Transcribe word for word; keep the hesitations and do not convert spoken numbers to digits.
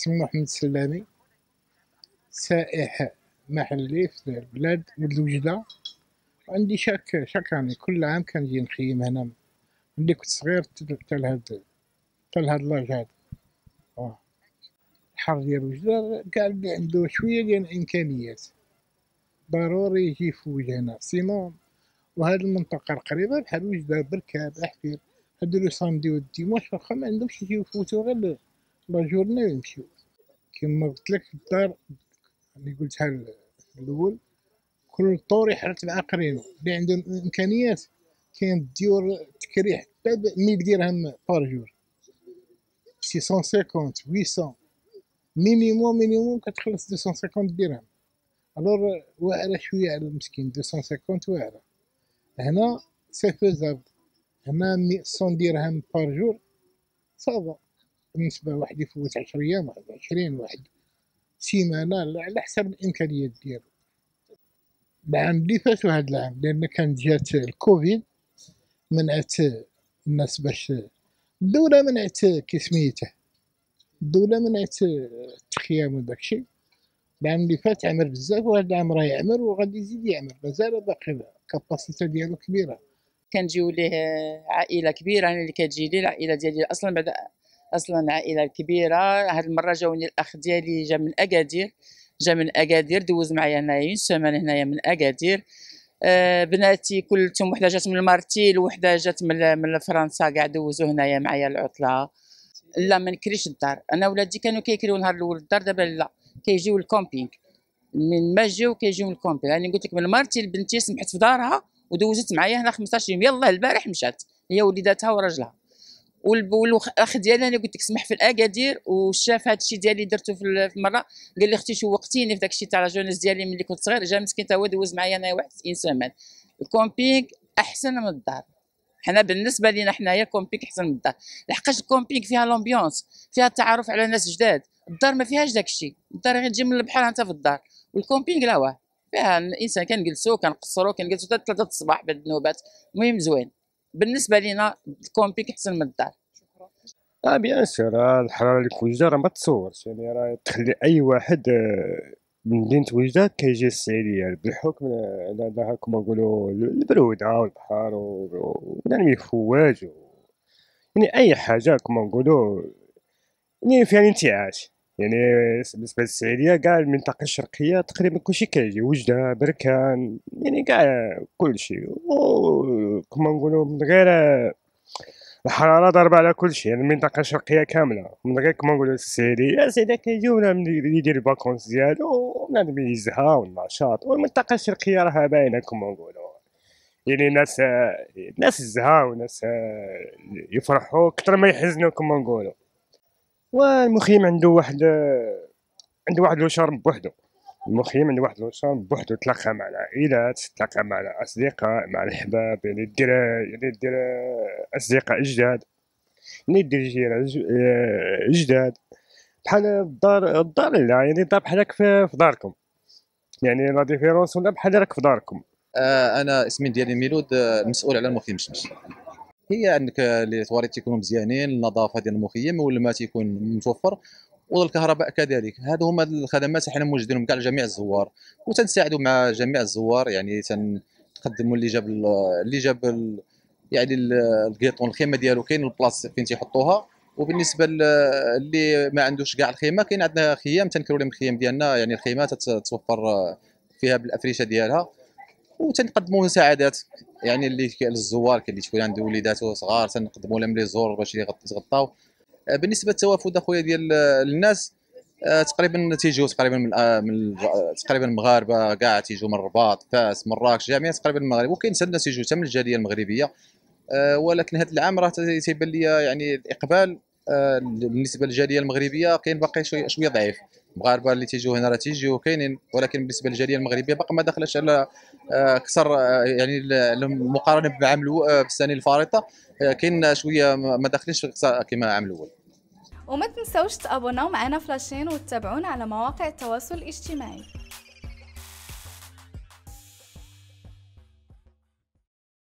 كيسموه محمد السلامي، سائح محلي في البلاد ولد الوجدة. عندي شاك شاك اني كل عام كنجي نخيم هنا ملي كنت صغير حتى لهاد حتى لهاد لاج هذا. آه. الحر ديال وجدة كاع اللي عنده شوية ديال الإمكانيات ضروري يجي يفوج هنا، سينون وهاد المنطقة القريبة بحال وجدة بركاب أحفير هادو لو سامدي و الديماش واخا معندهمش يجيو يفوتو غير لا جورني ويمشيو. كيما قلتلك الدار اللي قلتها في الأول كل طور يحرث مع قرينو، اللي عنده الإمكانيات كاين الديور تكري حتى بمية درهم بار جور، ستمية وخمسين ثمانمية مينيموم مينيموم كتخلص مئتين وخمسين درهم. الوغ واعرة شوية على المسكين مئتين وخمسين واعرة. هنا سي فيزابل، هنا مية درهم بار جور صافا بالنسبة لواحد يفوت عشر أيام، واحد عشرين، واحد سيمانة على حسب الإمكانيات ديالو. العام اللي فات وهاد العام لأن كانت جات الكوفيد منعت الناس باش الدولة منعت كي سميته الدولة منعت التخييم وداكشي. العام اللي فات عمر بزاف وهاد العام راه يعمر وغادي يزيد يعمر، مازال باقي الكاباسيتي ديالو كبيرة. كنجيو ليه عائلة كبيرة، أنا اللي كتجي لي العائلة ديالي أصلا بعد أصلا عائلة كبيرة. هاد المرة جاوني الأخ ديالي جا من أكادير، جا من أكادير دوز معايا هنايا سيمانة هنايا من أكادير. آه بناتي كلتهم وحدة جات من المارتيل وحدة جات من من فرنسا كاع دوزو هنايا معايا العطلة. لا ما نكريش الدار، أنا ولادي كانوا كيكريو نهار الأول الدار، دابا لا كيجيو الكومبينغ. من ما جاو كيجيو الكومبينغ، يعني قلت لك من المارتيل بنتي سمحت في دارها ودوزت معايا هنا خمسطاش يوم، يلاه البارح مشات هي وليداتها وراجلها. والاخ ديالي انا قلت لك سمح في الاكادير وشاف هذا الشيء ديالي درته في المره، قال لي اختي شوقتيني في داك الشيء تاع لاجونيس ديالي ملي كنت صغير. جا مسكين تا هو دوز معايا انا واحد تسعين سيمانه. الكومبينغ احسن من الدار، حنا بالنسبه لينا حنايا الكومبينغ احسن من الدار، لحقاش الكومبينغ فيها لومبيونس، فيها التعرف على ناس جداد. الدار ما فيهاش داك الشيء، الدار غير تجي من البحر انت في الدار. والكومبينغ لا واه فيها الانسان كنجلسو كنقصرو كنجلسو حتى ثلاثة الصباح بعد النوبات. المهم زوين بالنسبه لينا الكومبينغ احسن من الدار. اه بيان سور الحراره اللي في وجده راه ما تصورش، يعني راه تخلي اي واحد من مدينه وجده كيجي السعيديه بالحكم على كما نقولوا البروده والبحر ونرمي فواج يعني اي حاجه كما نقولوا يعني فيها انتعاش. يعني بالنسبه للسعيديه كاع المنطقه الشرقيه تقريبا كلشي كيجي، وجده بركان يعني كاع كلشي، وكما نقولوا من غير الحراره ضاربه على كلشي، يعني المنطقه الشرقيه كامله من غير كما نقولوا السعيديه. السعيديه كيجيو بنادم يدير الفاكونس ديالو وبنادم يزها والنشاط، والمنطقه الشرقيه راها باينه كما نقولوا يعني الناس الناس يزها وناس يفرحوا اكثر ما يحزنوا كما نقولوا. والمخيم عنده واحد عنده واحد لو شارم بوحدو، المخيم عنده واحد لو شارم بوحدو، تلاقى مع العائلات، تلاقى مع الاصدقاء مع الحباب، يعني دير يعني دير اصدقاء جداد، يعني دير جيران جداد بحال الدار. الدار لا يعني الدار بحالك في داركم، يعني لا ديفيرونس ولا بحال راك في داركم. آه انا اسمي ديالي ميلود، مسؤول على المخيم مشمش. هي عندك لي تواليت تيكونوا مزيانين، النظافه ديال المخيم والماء تيكون متوفر والكهرباء كذلك. هادو هما الخدمات حنا موجدينهم كاع لجميع الزوار، وتنساعدوا مع جميع الزوار، يعني تنقدموا اللي جاب اللي جاب يعني الكيطون الخيمه ديالو كاين البلاص فين تيحطوها. وبالنسبه اللي ما عندوش كاع الخيمه كاين عندنا خيام تنكروا لهم الخيام ديالنا، يعني الخيمه تتوفر فيها بالافرشه ديالها، وتنقدموا مساعدات يعني اللي للزوار كاين اللي تكون عنده وليداتو صغار تنقدموا لهم لي زور باش يتغطاو. بالنسبه للتوافد اخويا ديال الناس تقريبا تيجيو تقريبا من, من تقريبا المغاربه كاع تيجيو من الرباط، فاس، مراكش، جميع تقريبا المغرب، وكاين الناس تيجيو حتى من الجاليه المغربيه. ولكن هذا العام راه تيبان لي يعني الاقبال بالنسبه للجاليه المغربيه كاين باقي شويه شويه ضعيف. المغاربه اللي تيجيو هنا راه تيجيو كاينين، ولكن بالنسبه للجاليه المغربيه باقي ما دخلش على اكثر يعني المقارنه بعام بالسنه الفارطه، كاين شويه ما داخلينش كما عام الاول. وما تنسوش تابوناو معنا في لاشين وتتابعونا على مواقع التواصل الاجتماعي.